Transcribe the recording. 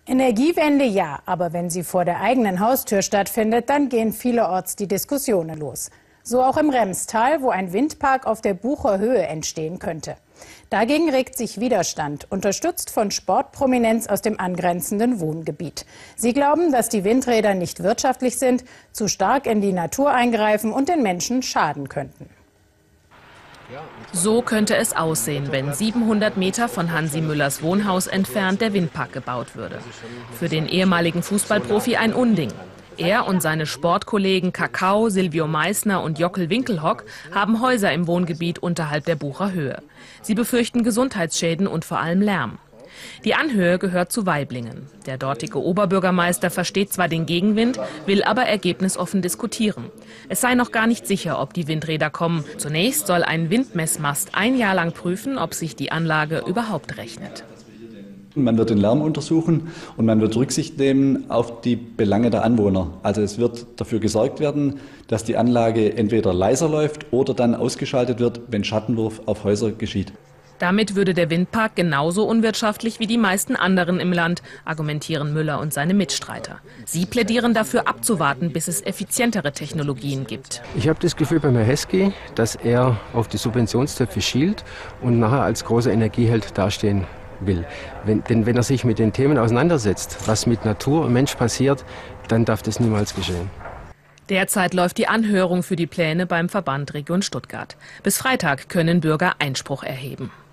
Energiewende ja, aber wenn sie vor der eigenen Haustür stattfindet, dann gehen vielerorts die Diskussionen los. So auch im Remstal, wo ein Windpark auf der Bucher Höhe entstehen könnte. Dagegen regt sich Widerstand, unterstützt von Sportprominenz aus dem angrenzenden Wohngebiet. Sie glauben, dass die Windräder nicht wirtschaftlich sind, zu stark in die Natur eingreifen und den Menschen schaden könnten. So könnte es aussehen, wenn 700 Meter von Hansi Müllers Wohnhaus entfernt der Windpark gebaut würde. Für den ehemaligen Fußballprofi ein Unding. Er und seine Sportkollegen Kakao, Silvio Meissner und Jockel Winkelhock haben Häuser im Wohngebiet unterhalb der Bucher Höhe. Sie befürchten Gesundheitsschäden und vor allem Lärm. Die Anhöhe gehört zu Waiblingen. Der dortige Oberbürgermeister versteht zwar den Gegenwind, will aber ergebnisoffen diskutieren. Es sei noch gar nicht sicher, ob die Windräder kommen. Zunächst soll ein Windmessmast ein Jahr lang prüfen, ob sich die Anlage überhaupt rechnet. Man wird den Lärm untersuchen und man wird Rücksicht nehmen auf die Belange der Anwohner. Also es wird dafür gesorgt werden, dass die Anlage entweder leiser läuft oder dann ausgeschaltet wird, wenn Schattenwurf auf Häuser geschieht. Damit würde der Windpark genauso unwirtschaftlich wie die meisten anderen im Land, argumentieren Müller und seine Mitstreiter. Sie plädieren dafür abzuwarten, bis es effizientere Technologien gibt. Ich habe das Gefühl beim Herrn Heskey, dass er auf die Subventionstöpfe schielt und nachher als großer Energieheld dastehen will. Denn wenn er sich mit den Themen auseinandersetzt, was mit Natur und Mensch passiert, dann darf das niemals geschehen. Derzeit läuft die Anhörung für die Pläne beim Verband Region Stuttgart. Bis Freitag können Bürger Einspruch erheben.